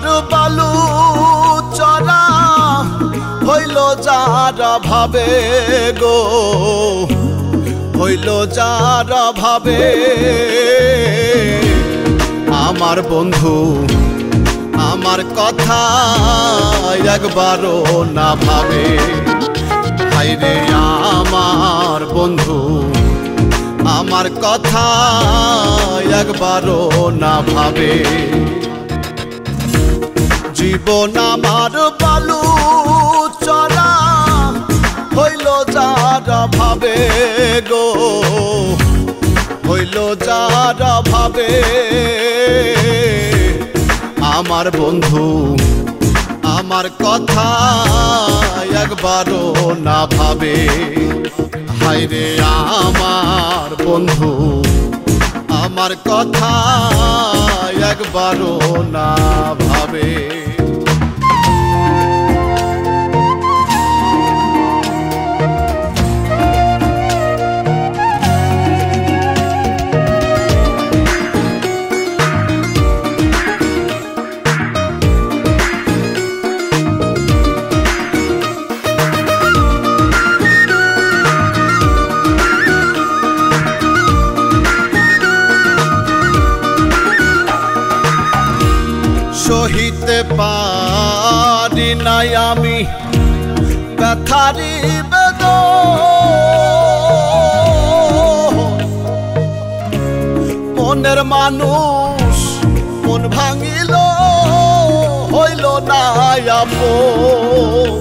বালু চরা হইল যারা ভাবে গো, হইল যারা ভাবে। আমার বন্ধু আমার কথা একবারও না ভাবে। হায়রে আমার বন্ধু আমার কথা একবারও না ভাবে। জীবন আমার বালু চরা হইল যারা ভাবে গো, হইল যারা ভাবে। আমার বন্ধু আমার কথা একবারও না ভাবে। হায়রে আমার বন্ধু আমার কথা একবারও না ভাবে। সহিতে পারি নাই আমি ব্যথারি বেদন, মনের মানুষ মন ভাঙিল হইল না আপন।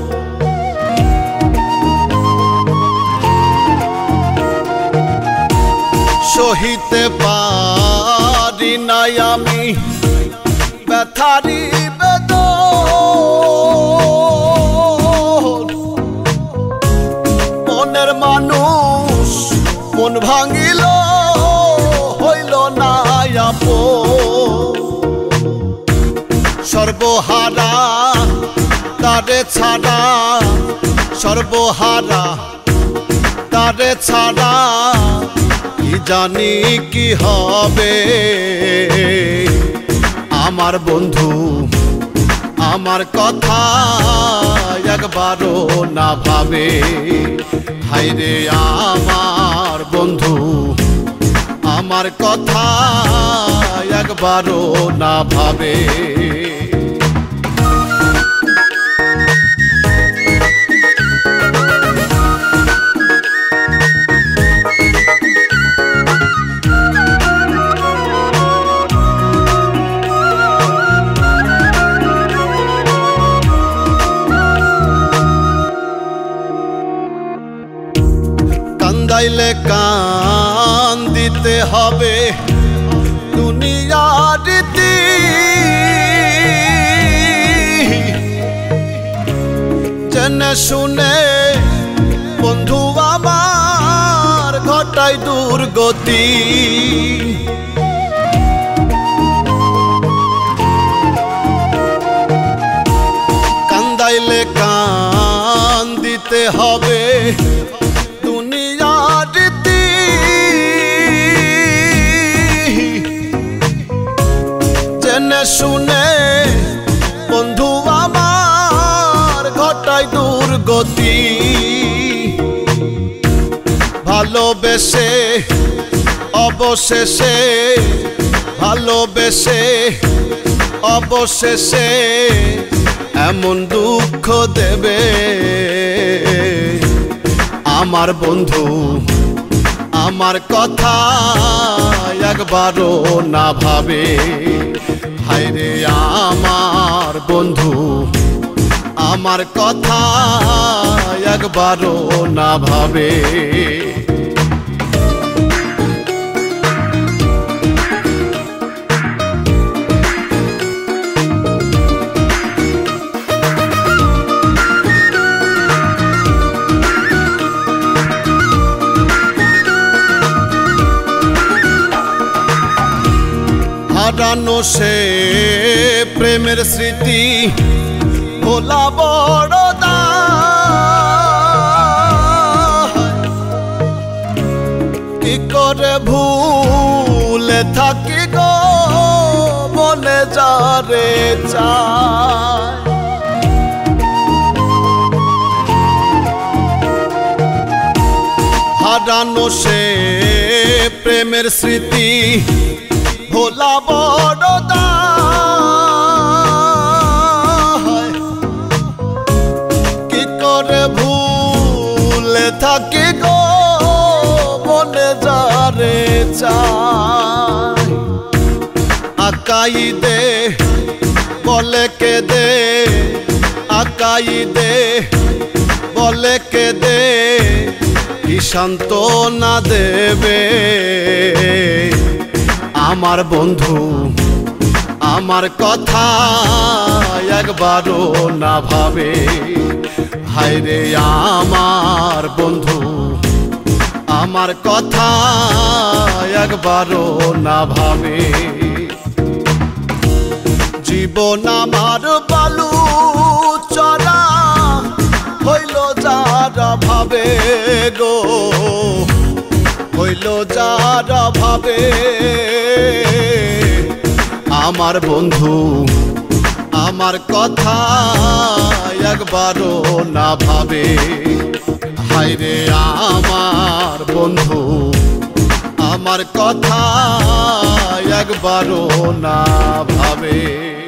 সহিতে পারি নাই আমি ব্যথারি বেদন, মনের মানুষ মন ভাঙিল হইল না আপন। সর্বহারা তারে ছাড়া, সর্বহারা তারে ছাড়া কি জানি কি হবে। আমার বন্ধু আমার কথা একবারও না ভাবে। হায়রে আমার বন্ধু আমার কথা একবারও না ভাবে। কান্দাইলে কান্দিতে হবে দুনিয়ার রীতি, জেনে শুনে বন্ধু আমার ঘটাই দুর্গতি। কান্দাইলে কান্দিতে হবে দুনিয়ার রীতি, জেনে শুনে বন্ধু আমার ঘটাই দুর্গতি। ভালোবেসে অবশেষে, ভালোবেসে অবশেষে এমন দুঃখ দেবে। আমার বন্ধু আমার কথা একবারও না ভাবে। হায়রে আমার বন্ধু আমার কথা একবারও না ভাবে। হারানো সে প্রেমের স্মৃতি ভোলা বড় কি করে ভুলে থাকি গো মনে যারে চা। হারানো সে প্রেমের স্মৃতি ভোলা বড় দায়। কি করে ভুলে থাকি গো মনে যারে চায়। আকাই দে বলে কে দে, আকাই দে বলে কে দে, কি সান্ত্বনা দেবে আমার বন্ধু। আমার কথা একবারও না ভাবে, হায় রে আমার বন্ধু আমার কথা একবারও না ভাবে। জীবন আমার বালু চড়া হইল যারা ভাবে গো, হইল যারা ভাবে আমার বন্ধু। আমার কথা একবারও না ভাবে, হায় রে আমার বন্ধু আমার কথা একবারও না ভাবে।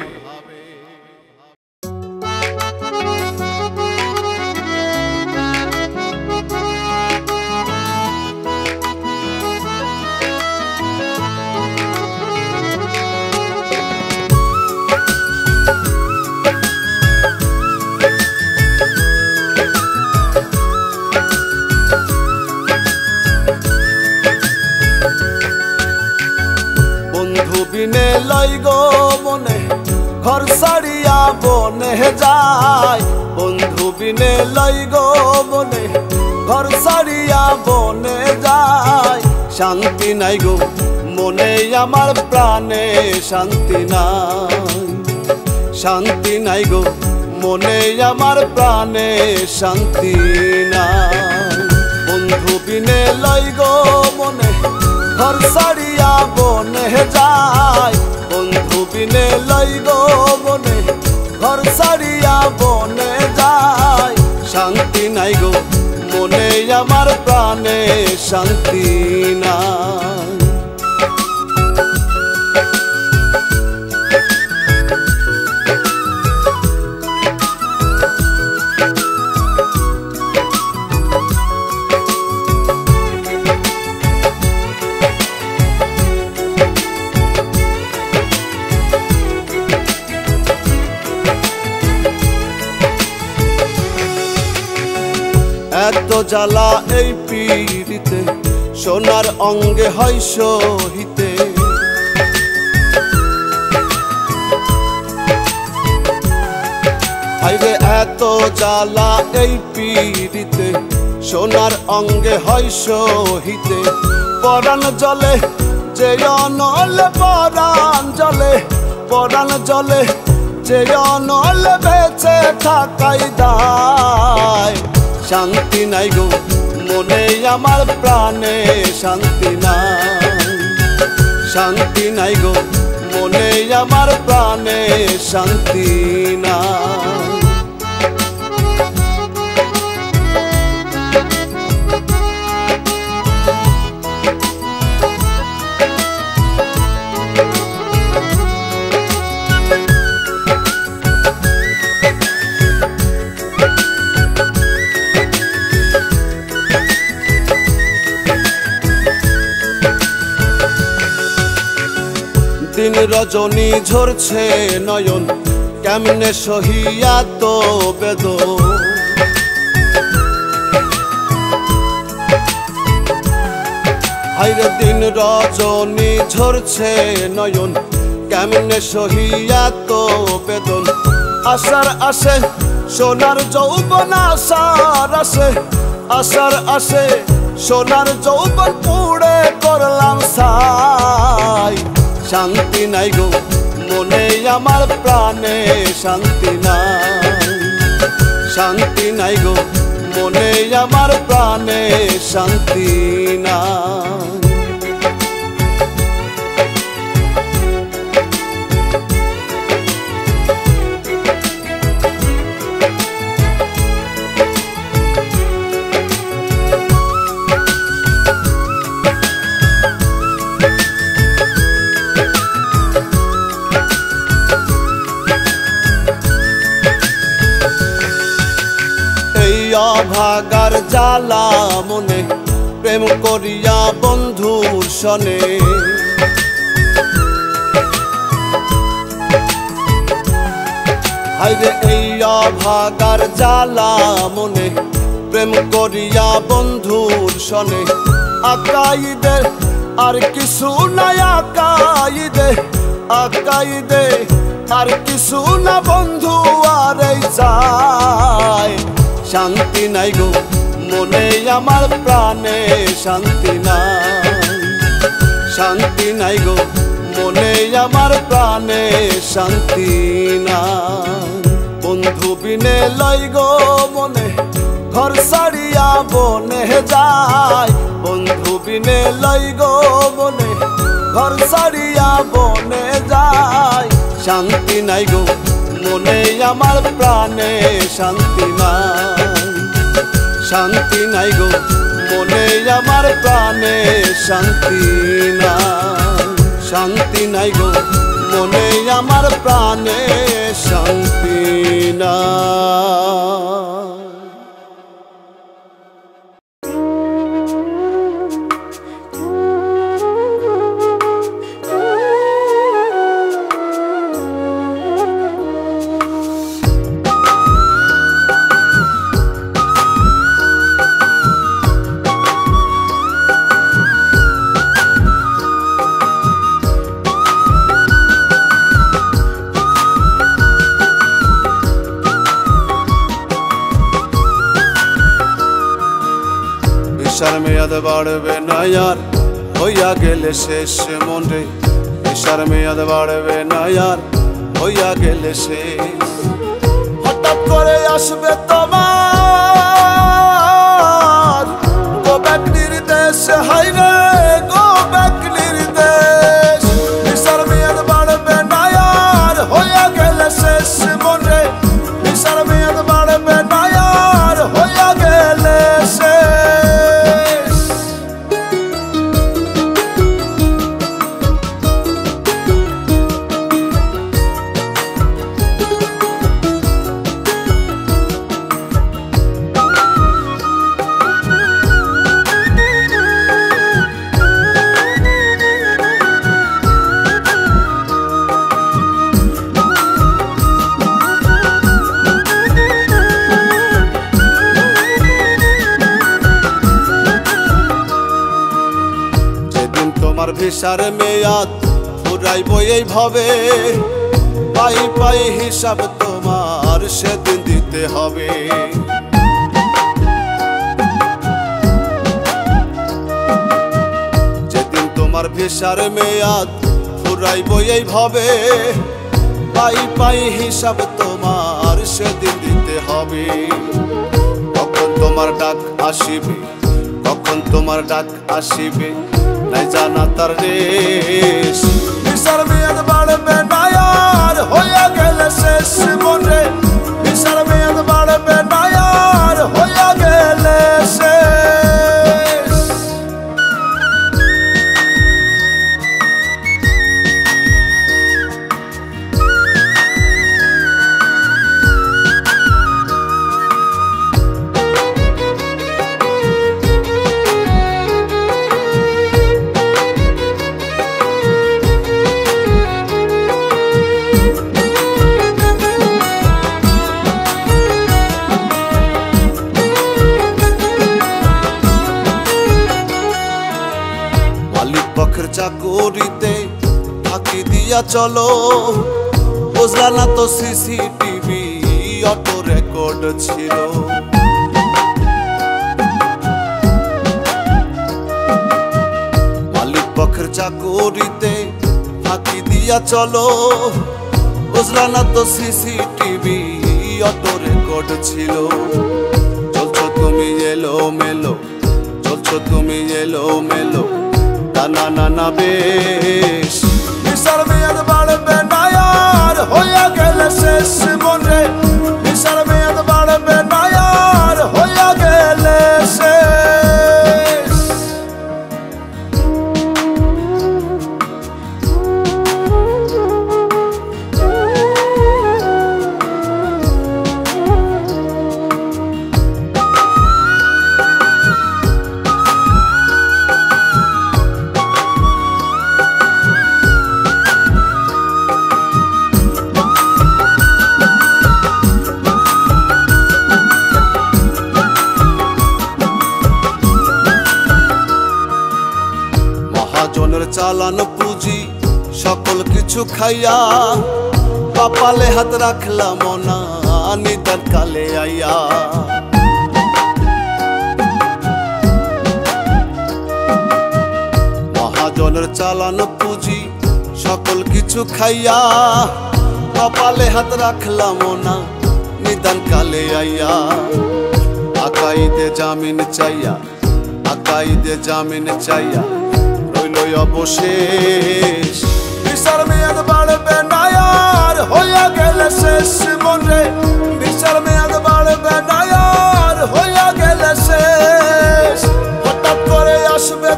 বিনে লই গো মনে ঘর ছাড়িয়া বনে যায়, বন্ধু বিনে লই গো মনে ঘর ছাড়িয়া বনে যায়। শান্তি নাই গো মনে আমার প্রাণে শান্তি নাই, শান্তি নাই গো মনে আমার প্রাণে শান্তি নাই। বন্ধু বিনে লই গো মনে ঘর ছাড়িয়া বনে যায়, বন্ধু বিনে লই গো মনে ঘর ছাড়িয়া বনে যায়। শান্তি নাই গো মনে আমার প্রাণে শান্তি নাই। এত জ্বালা এই পীড়িতে সোনার অঙ্গে হয় সহিতে। হাইরে এত জ্বালা এই পীড়িতে সোনার অঙ্গে হয় সহিতে। পরাণ জলে যে অনলে পরাণ জলে, পরাণ জলে যে অনলে বেঁচে থাকাই দায়। শান্তি নাই গো মনে আমার প্রাণে শান্তি নাই, শান্তি নাই গো মনে আমার প্রাণে শান্তি নাই। দিন রজনী ঝরছে নয়ন কেমনে সহিয়া তো বেদন। হাইরে দিন রজনী ঝরছে নয়ন কেমনে সহিয়া তো বেদন। আশার আসে সোনার যৌবন, আশার আসে, আশার আসে সোনার যৌবন পুড়ে করলাম ছাই। শান্তি নাই গো মনে আমার প্রাণে শান্তি নাই, শান্তি নাই গো মনে আমার প্রাণে শান্তি নাই। অভাগার জ্বালা মনে প্রেম করিয়া বন্ধুর সনে হাইরে এই অভাগার জ্বালা মনে প্রেম করিয়া বন্ধুর সনে আকাইদে আর কিছু নাই আকাইদে আর কিছু না বন্ধু আর এই চাই শান্তি নাই গো মনে আমার প্রাণে শান্তি নাই গো মনে আমার প্রাণে শান্তি নাই বন্ধু বিনে লই গো মনে ঘর ছাড়িয়া বনে যায় বন্ধু বিনে লই গো মনে ঘর ছাড়িয়া বনে যায় শান্তি নাই গো মনে আমার প্রাণে শান্তি নাই গো মনে আমার প্রাণে শান্তি নাই গো মনে আমার প্রাণে শান্তি নাই। নেশার মেয়াদ বাড়বে না আর হইয়া গেলে শেষ মনে নেশার মেয়াদ বাড়বে না আর হইয়া গেলে শেষ হঠাৎ করে আসবে তোমার গো ব্যাক নির্দেশ হাইরে গো ব্যাক নির্দেশ নেশার মেয়াদ বাড়বে না আর হইয়া গেলে শেষ মনে নেশার মেয়াদ বাড়বে না আর হইয়া গেলে শেষ ভিসার মেয়াদ ফুরাইব এইভাবে পাই পাই হিসাব তোমার সেদিন দিতে হবে যেদিন তোমার ভিসার মেয়াদ ফুরাইব এইভাবে পাই পাই হিসাব তোমার সেদিন দিতে হবে কখন তোমার ডাক আসিবে কখন তোমার ডাক আসিবে নাই জানা তার রেশ ভিসার মেয়াদ বাড়বে না আর হইয়া গেলে শেষ মনে ভিসার মেয়াদ বাড়বে না আর হইয়া গেলে শেষ চাকরিতে ফাঁকি দিয়া চলো বুঝলা না তো সিসিটিভি অটো রেকর্ড ছিল মালিক পক্ষের চাকরিতে ফাঁকি দিয়া চলো বুঝলা না তো সিসিটিভি অটো রেকর্ড ছিল চলছো তুমি এলো মেলো চলছো তুমি এলো মেলো না না না বেশ ভিসার মেয়াদ বাড়বে না আর হইয়া গেলে শেষ মনে ভিসার মেয়াদ বাড়বে না আর হইয়া গেলে শেষ চালানো পুঁজি সকল কিছু খাইয়া কপালে হাত রাখলাম না নিদান কালে আইয়া। মহাজনের চালানো পুঁজি সকল কিছু খাইয়া কপালে হাত রাখলাম না নিদান কালে আইয়া। আকাইদে জামিন চাইয়া আকাইদে জামিন চাইয়া রইল অবশেষ। বিচার মেয়াদ বাড়বে না আর হইয়া গেলে শেষ মনে, বিচার মেয়াদ বাড়বে না আর হইয়া গেলে শেষ। হঠাৎ করে আসবে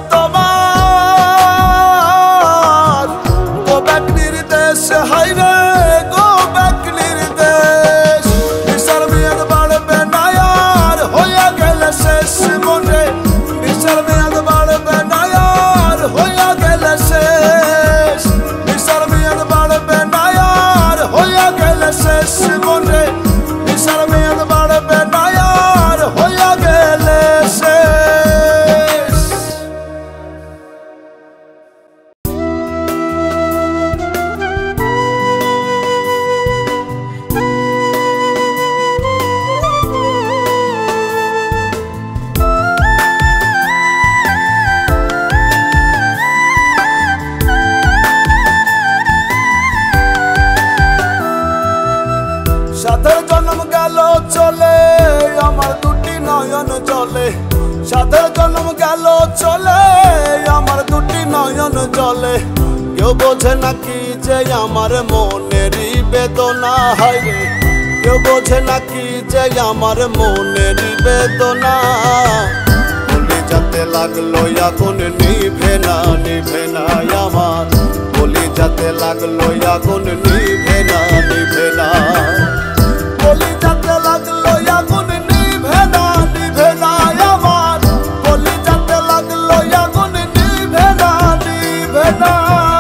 তোমার গো ব্যাক নির্দেশ, হাইরে গো ব্যাক নির্দেশ। বিচার মেয়াদ বাড়বে না আর হইয়া গেলে শেষ মনে, বিচার মেয়াদ বাড়বে না আর হইয়া গেলে শেষ। বিচার মেয়াদ বাড়বে না আর হইয়া গেলে শেষ মনে, বিচার মেয়াদ বাড়বে না আর হইয়া গেলে শেষ। সাধের জন্ম গেল চলে আমার দুটি নয়ন জলে, সাধের জন্ম গেল চলে আমার দুটি নয়ন জলে। কেউ বোঝে নাকি যে আমার মনেরই বেদনা, হায়রে কেউ বোঝে নাকি যে আমার মনেরই বেদনা। বলি যাতে লাগলো আগুন নিভে না নিভে না আমার, বলি যাতে লাগলো আগুন নিভে না নিভে না। বলি যাতে লাগলো আগুন নিভে না নিভে না আমার, বলি যাতে লাগলো আগুন নিভে না নিভে না।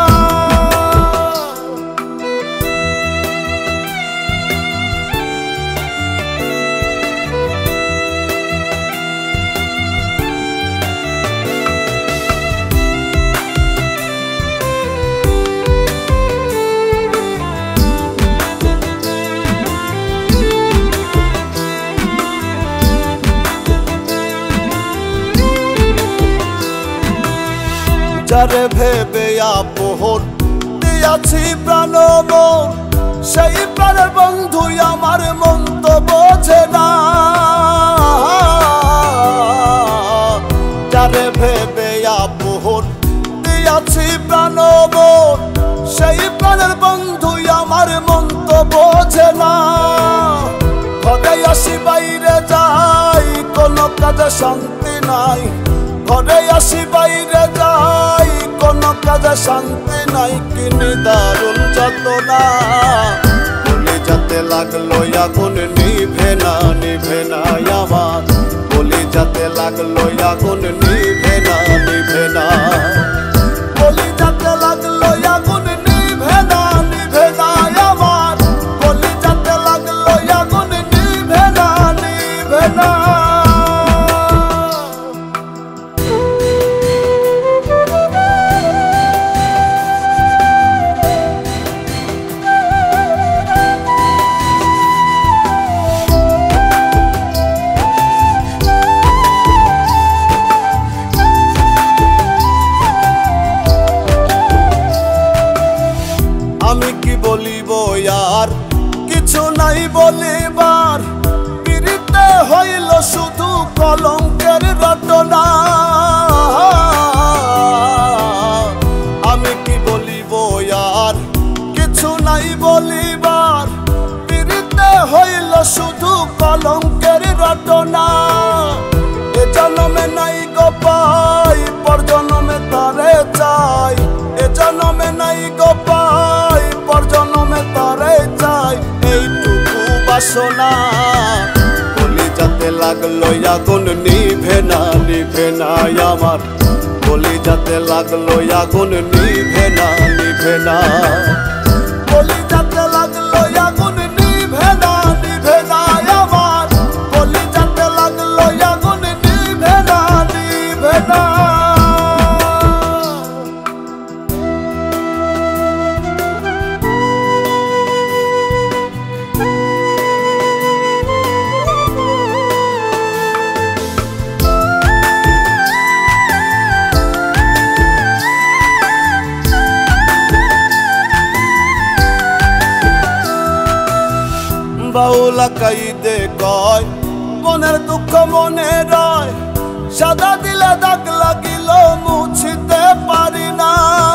যারে ভেবে আপন দিয়াছি প্রাণ মন, সেই প্রাণের বন্ধু আমার মন তো বোঝে না। যারে ভেবে আপন দিয়াছি প্রাণ মন, সেই প্রাণের বন্ধু আমার মন তো বোঝে না। ঘরে আসি বাইরে যাই কোনো কাজে শান্তি নাই, ঘরে আসি বাইরে যাই কোনো কাজে শান্তি নাই। কি নিদারুণ যাতনা, বলি যাতে লাগলো আগুন নিভে না নিভে না আমার, বলি যাতে লাগলো আগুন নিভে না নিভে না। বলি যাতে লাগলো আগুন নিভে না নিভে না আমার, বলি যাতে লাগলো আগুন নিভে না নিভে না। আমি কি বলিব আর কিছু নাই বলিবার, পিরিতে হইল শুধু কলঙ্কের রটনা। আমি কি বলিব আর কিছু নাই বলিবার, পিরিতে হইল শুধু কলঙ্কের রটনা। এ জন্মে নাই গো পাই পর জন্মে তারে চাই, এ জন্মে নাই গো পাই পর জন্মে তারে চাই। এইটুকু বাসনা, বলি যাতে লাগলো আগুন নিভে না নিভে না আমার, বলি যাতে লাগলো আগুন নিভে না নিভে না। বলি যাতে লাগলো আগুন নিভে না নিভে না আমার, বলি যাতে লাগলো আগুন নিভে না নিভে না। বাউলা কাইদে কয় মনের দুঃখ মনে রয়, সাদা দিলে দাগ লাগিল মুছিতে পারি না।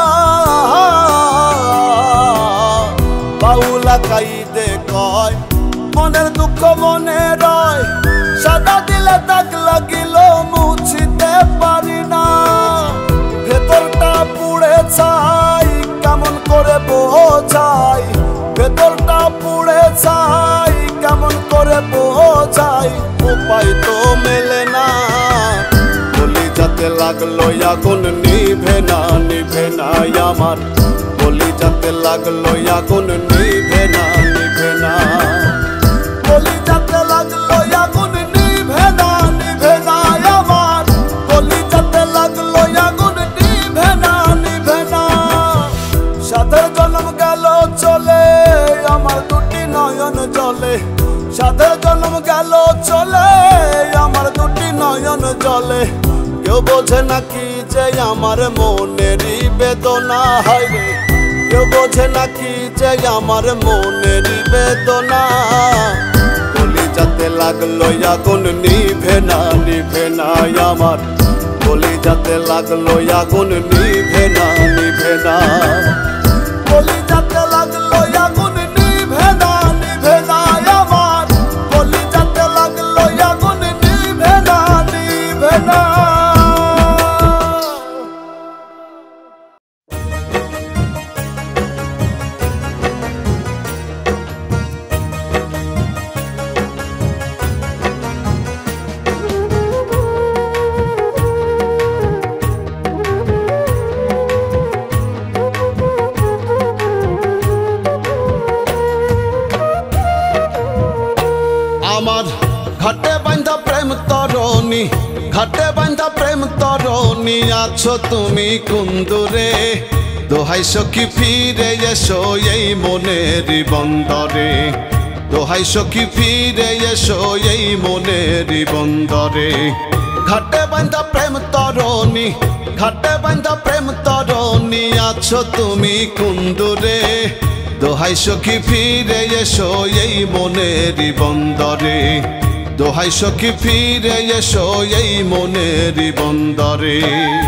বাউলা কাইদে কয় মনের দুঃখ মনে রয়, সাদা দিলে দাগ লাগিল মুছিতে পারি না। ভেতরটা পুড়ে ছাই কেমন করে বোঝাই, ভেতরটা পুড়ে ছাই কেমন করে বোঝাই, উপায় তো মেলে না। কলিজাতে লাগলো আগুন নিভে না, নিভে না আমার। কলিজাতে লাগলো আগুন নিভে না, নিভে না। কলিজাতে লাগলো আগুন নিভে না, নিভে না আমার। কলিজাতে লাগলো আগুন নিভে না, নিভে না। সাধের জন্ম গেল চলে আমার দুটি নয়ন জলে, সাধের জন্ম গেল চলে আমার দুটি নয়ন জলে। কেউ বোঝে নাকি যে আমার মনেরই বেদনা, হয় রে কেউ বোঝে নাকি যে আমার মনেরই বেদনা। কলিজাতে লাগলো আগুন নিভে না, নিভে না আমার। কলিজাতে লাগলো আগুন নিভে না, নিভে না। কলিজাতে লাগলো আগুন নিভে না, নিভে না আমার। কলিজাতে লাগলো আগুন নিভে না, নিভে না। আমার ঘাটে বাঁধা প্রেম তরণী, ঘাটে বাঁধা প্রেম তরণী, আছো তুমি কুন্দুরে। দোহাই সখী ফিরে এসো এই মনের বন্দরে, দোহাই সখী ফিরে এসো এই মনের বন্দরে। ঘাটে বাঁধা প্রেম তরণী, ঘাটে বাঁধা প্রেম তরণী, আছো তুমি কুন্দুরে। দোহাই সখী ফিরে এসো এই মনের বন্দরে, দোহাই সখী ফিরে এসো এই মনের বন্দরে।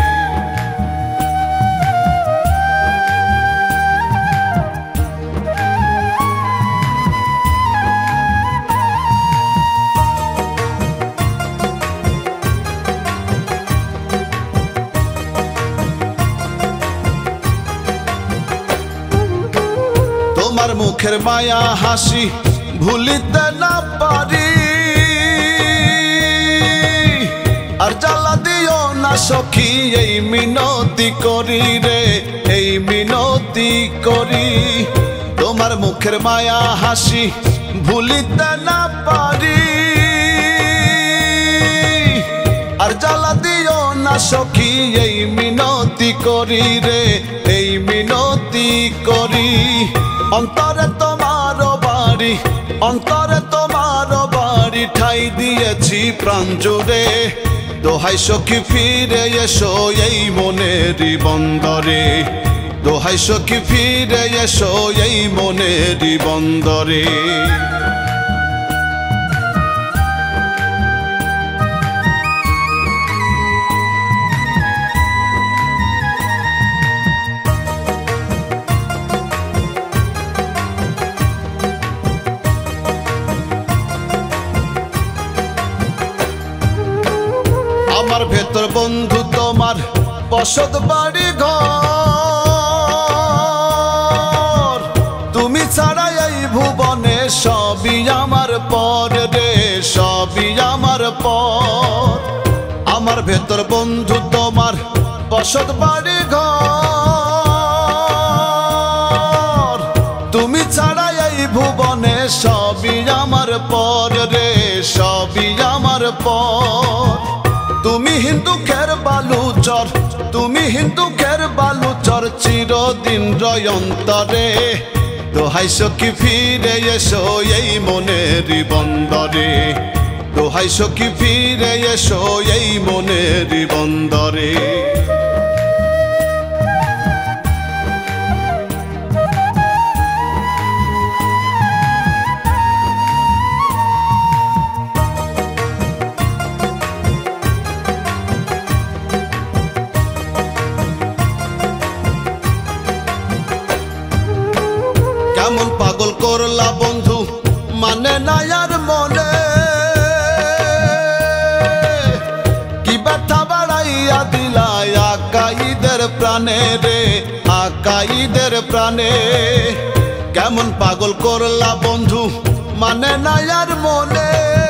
তোমার মুখের মায়া হাসি ভুলিতে না পারি, আর জ্বালা দিও না সখী এই মিনতি করি রে, এই মিনতি করি। তোমার মুখের মায়া হাসি ভুলিতে না পারি, আর জ্বালা দিও না সখী এই মিনতি করি রে, এই মিনতি করি। অন্তরে তোমার বাড়ি, অন্তরে তোমার বাড়ি, ঠাই দিয়েছি প্রাণ জুড়ে। দোহাই সখী ফিরে এসো এই মনেরই বন্দরে, দোহাই সখী ফিরে এসো এই মনেরই বন্দরে। আমার ভেতর বন্ধু তোমার বসত বাড়ি ঘর, তুমি ছাড়া এই ভুবনে সবই আমার পর রে, সবই আমার পর। আমার ভেতর বন্ধু তোমার বসত বাড়ি ঘর, তুমি ছাড়া এই ভুবনে সবই আমার পর রে, সবই আমার পর। তুমি হিন্দুকের বালুচর, তুমি হিন্দুকের বালুচর, চিরদিন রয় অন্তরে। দোহাই সখী ফিরে এসো এই মনেরই বন্দরে, দোহাই সখী ফিরে এসো এই মনেরই বন্দরে। নাই আর মনে কি ব্যথা বাড়াইয়া দিলাই আকাইদের প্রাণে রে আকাইদের প্রাণে কেমন পাগল করলা বন্ধু মানে নাই আর মনে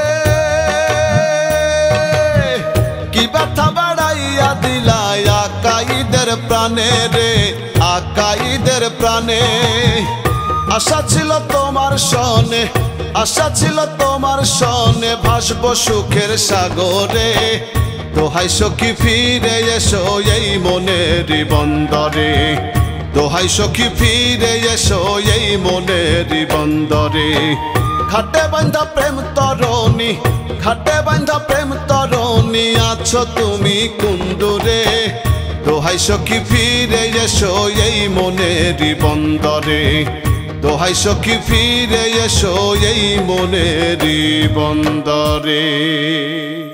কি ব্যথা বাড়াইয়া দিলাই আকাইদের প্রাণে রে আকাইদের প্রাণে আশা ছিল তোমার সনে আশা ছিল তোমার সনে ভাসবো সুখের সাগরে দোহাই সখী ফিরে এসো এই মনের বন্দরে দোহাই সখী ফিরে এসো এই মনের বন্দরে ঘাটে বাঁধা প্রেম তরণী ঘাটে বাঁধা প্রেম তরণী আছো তুমি কুণ্ডুরে দোহাই সখী ফিরে এসো এই মনের বন্দরে দোহাই সখী ফিরে এসো এই মনের বন্দরে।